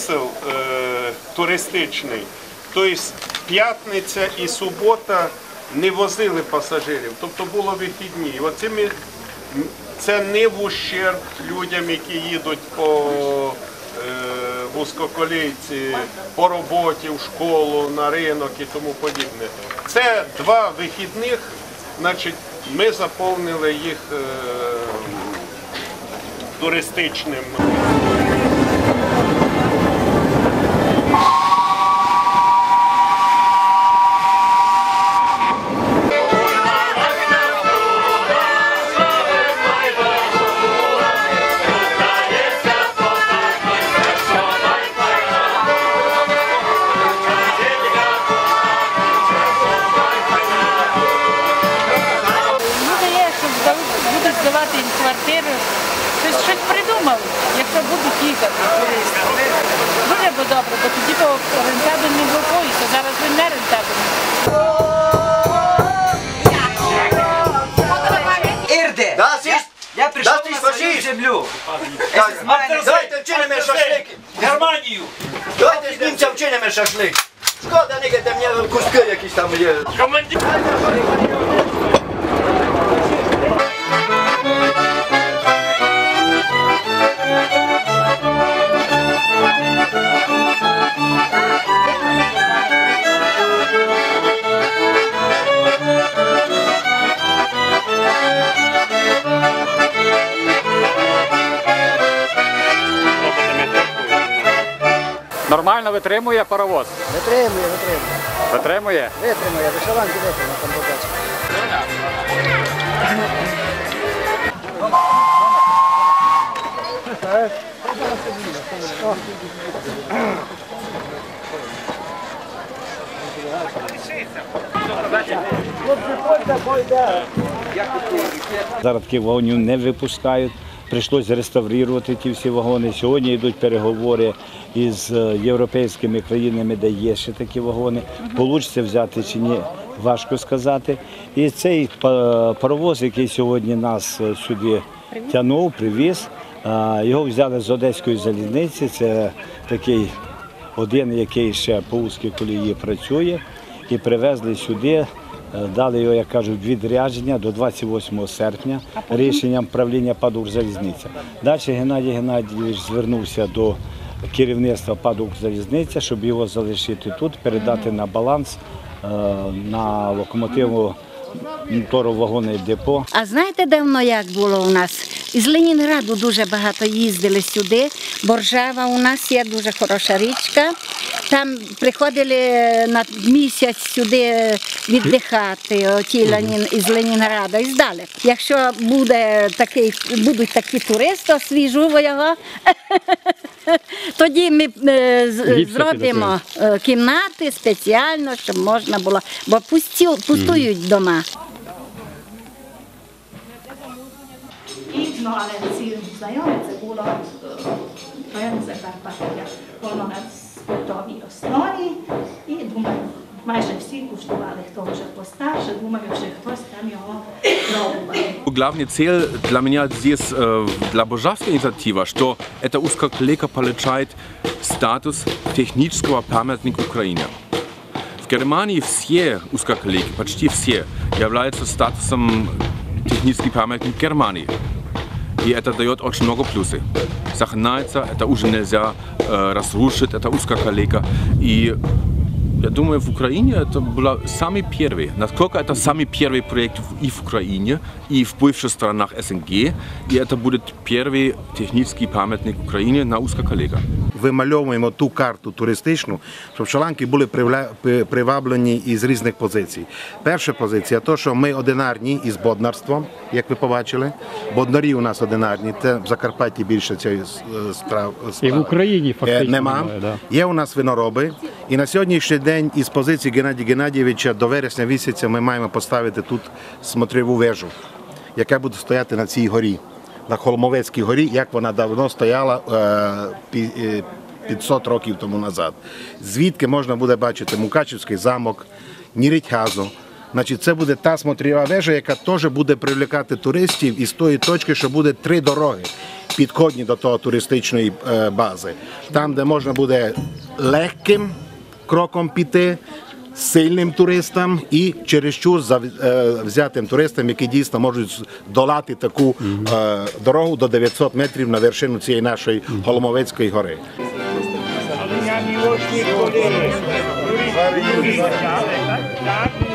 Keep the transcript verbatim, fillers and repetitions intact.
промисел е, туристичний, тобто п'ятниця і субота не возили пасажирів, тобто було вихідні. Оцими, це не в ущерб людям, які їдуть по е, вузькоколійці, по роботі, в школу, на ринок і тому подібне. Це два вихідних, значить, ми заповнили їх е, туристичним. Здавати їм квартиру, щось, щось придумали, якщо будуть їхати туристи. Дуже б добре, бо тоді по рентабельний був поїзд, а зараз він не рентабельний. Irde! Das ist, Я прийшов das ist на свою faschist! землю. Давайте вчинимо шашлик! Германію! Давайте з німця вчинимо шашлик! Шкода, не гайте мені куски якісь там є. Командир! Нормально витримує паровоз? Витримує, витримує. Витримує? Витримує, вишиванки витримує, там побачимо. Зараз таких вагонів не випускають. Прийшлося реставрувати ті всі вагони. Сьогодні йдуть переговори із європейськими країнами, де є ще такі вагони. Получиться взяти чи ні, важко сказати. І цей паровоз, який сьогодні нас сюди тягнув, привіз, його взяли з Одеської залізниці. Це такий один, який ще по вузькій колії працює. І привезли сюди. Дали його, як кажуть, відрядження до двадцять восьмого серпня рішенням правління ПАТ «Укрзалізниця». Далі Геннадій Геннадійович звернувся до керівництва ПАТ «Укрзалізниця», щоб його залишити тут, передати на баланс на локомотиву моторо-вагонне депо. А знаєте, давно як було у нас? Із Ленінграду дуже багато їздили сюди. Боржава у нас є, дуже хороша річка. Там приходили на місяць сюди віддихати, оті Ленін, із Ленінграда, і здалі. Якщо буде такий, будуть такі туристи освіжого, тоді ми зробимо кімнати спеціально, щоб можна було, бо пусті, пустують дома. No ale cíl znajomce było trojan Закарпаття. Воно нас готові основі і думаю, майже всі куштували, хто вже постарше, думаю, що хтось там його пробував. Главный цель для меня здесь, для Боржавской инициативы, что эта узкая колейка получает статус технического памятника Украине. В Германии все узкоколейки, почти все, являются статусом технический памятник Германии. И это дает очень много плюсов. Сохраняется, это уже нельзя э, разрушить, это узкая колейка. И я думаю, в Украине это был самый первый, насколько это самый первый проект и в Украине, и в бывших странах СНГ. И это будет первый технический памятник Украине на узкой колейке. Вимальовуємо ту карту туристичну, щоб шаланки були приваблені із різних позицій. Перша позиція – то, що ми одинарні із боднарством, як ви побачили. Боднарі у нас одинарні, це в Закарпатті більше цієї справи. І в Україні фактично нема. немає. Да. Є у нас винороби. І на сьогоднішній день із позиції Геннадія Геннадійовича до вересня місяця ми маємо поставити тут смотреву вежу, яка буде стояти на цій горі. На Холмовецькій горі, як вона давно стояла п'ятсот років тому назад. Звідки можна буде бачити Мукачівський замок, Нірідь-Газу. Значить, це буде та смотрєва вежа, яка теж буде привлекати туристів із тої точки, що буде три дороги. підходні до того туристичної е, бази. Там, де можна буде легким кроком піти, сильним туристам і чересчур взятим туристам, які дійсно можуть долати таку е, дорогу до дев'ятсот метрів на вершину цієї нашої Голомовецької гори. Miłośnik Kolery, który